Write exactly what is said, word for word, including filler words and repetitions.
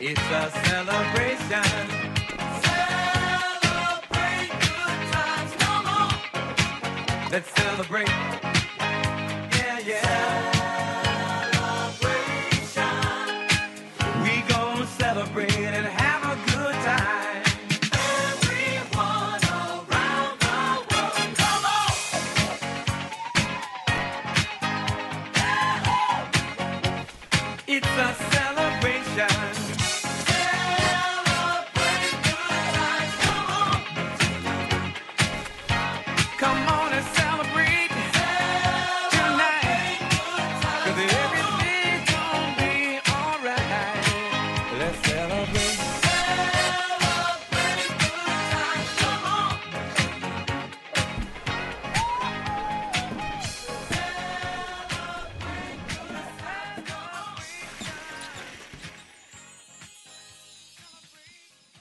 It's a celebration. Celebrate good times, come on. Let's celebrate. Yeah, yeah. Celebration. We gonna celebrate and have a good time. Everyone around the world, come on. It's a celebration. Celebrate good times, come on. Come on and celebrate tonight. 'Cause everything's gonna be alright. Let's celebrate.